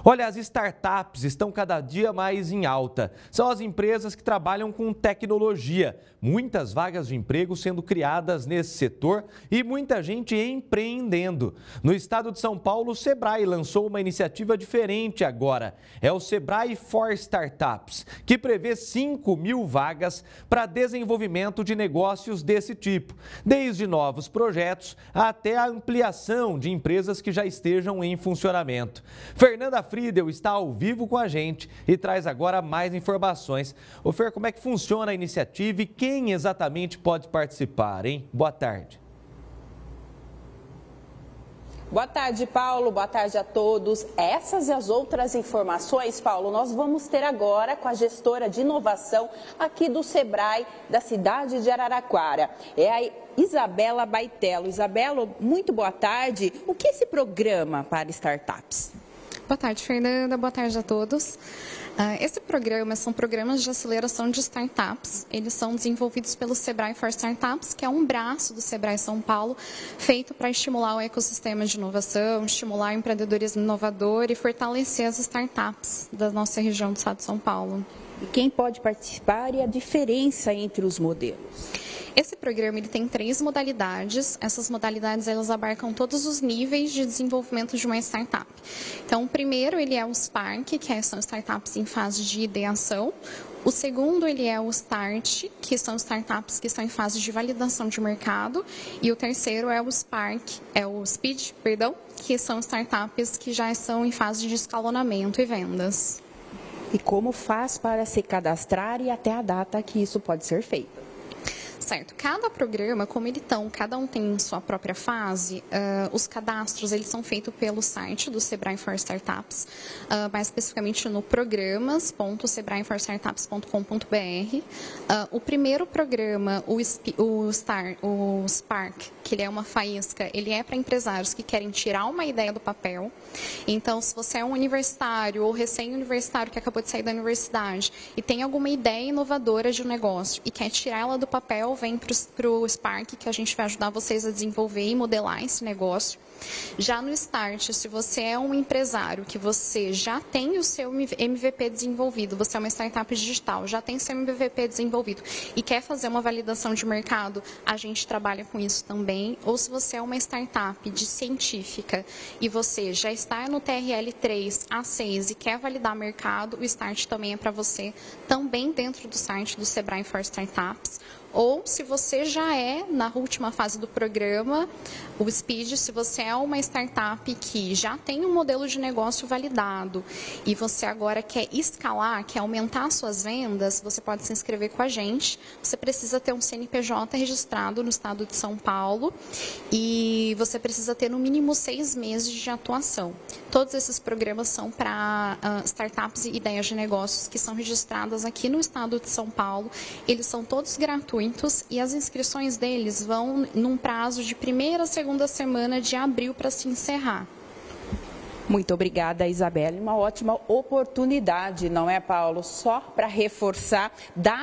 Olha, as startups estão cada dia mais em alta. São as empresas que trabalham com tecnologia. Muitas vagas de emprego sendo criadas nesse setor e muita gente empreendendo. No estado de São Paulo, o Sebrae lançou uma iniciativa diferente agora. É o Sebrae for Startups, que prevê 5.000 vagas para desenvolvimento de negócios desse tipo, desde novos projetos até a ampliação de empresas que já estejam em funcionamento. Fernanda Friedel está ao vivo com a gente e traz agora mais informações. Ô Fer, como é que funciona a iniciativa e quem exatamente pode participar, hein? Boa tarde. Boa tarde, Paulo. Boa tarde a todos. Essas e as outras informações, Paulo, nós vamos ter agora com a gestora de inovação aqui do Sebrae, da cidade de Araraquara. É a Isabela Baitello. Isabela, muito boa tarde. O que é esse programa para startups? Boa tarde, Fernanda. Boa tarde a todos. Esse programa são programas de aceleração de startups. Eles são desenvolvidos pelo Sebrae for Startups, que é um braço do Sebrae São Paulo, feito para estimular o ecossistema de inovação, estimular o empreendedorismo inovador e fortalecer as startups da nossa região do estado de São Paulo. E quem pode participar e a diferença entre os modelos? Esse programa ele tem 3 modalidades. Essas modalidades elas abarcam todos os níveis de desenvolvimento de uma startup. Então, o primeiro ele é o Spark, que são startups em fase de ideação. O segundo ele é o Start, que são startups que estão em fase de validação de mercado. E o terceiro é o Speed, que são startups que já estão em fase de escalonamento e vendas. E como faz para se cadastrar e até a data que isso pode ser feito? Certo. Cada programa, cada um tem sua própria fase, os cadastros eles são feitos pelo site do Sebrae for Startups, mais especificamente no programas.sebraeforstartups.com.br. O primeiro programa, o Spark, que ele é uma faísca, ele é para empresários que querem tirar uma ideia do papel. Então, se você é um universitário ou recém-universitário que acabou de sair da universidade e tem alguma ideia inovadora de um negócio e quer tirar ela do papel, vem para o Spark, que a gente vai ajudar vocês a desenvolver e modelar esse negócio. Já no Start, se você é um empresário que você já tem o seu MVP desenvolvido, você é uma startup digital, já tem seu MVP desenvolvido e quer fazer uma validação de mercado, a gente trabalha com isso também. Ou se você é uma startup de científica e você já está no TRL 3, A6 e quer validar mercado, o Start também é para você, também dentro do site do Sebrae for Startups. Ou se você já é na última fase do programa, o Speed, se você é uma startup que já tem um modelo de negócio validado e você agora quer escalar, quer aumentar suas vendas, você pode se inscrever com a gente. Você precisa ter um CNPJ registrado no estado de São Paulo e você precisa ter no mínimo 6 meses de atuação. Todos esses programas são para startups e ideias de negócios que são registradas aqui no estado de São Paulo. Eles são todos gratuitos e as inscrições deles vão num prazo de primeira a segunda semana de abril para se encerrar. Muito obrigada, Isabela. Uma ótima oportunidade, não é, Paulo? Só para reforçar,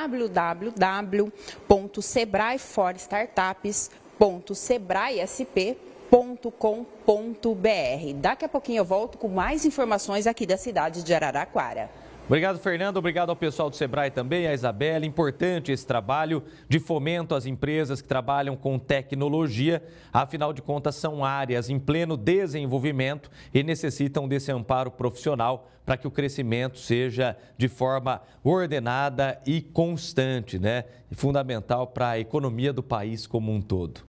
www.sebraeforstartups.sebraesp.com.br. Daqui a pouquinho eu volto com mais informações aqui da cidade de Araraquara. Obrigado, Fernando. Obrigado ao pessoal do Sebrae também, a Isabela. Importante esse trabalho de fomento às empresas que trabalham com tecnologia. Afinal de contas, são áreas em pleno desenvolvimento e necessitam desse amparo profissional para que o crescimento seja de forma ordenada e constante, né? Fundamental para a economia do país como um todo.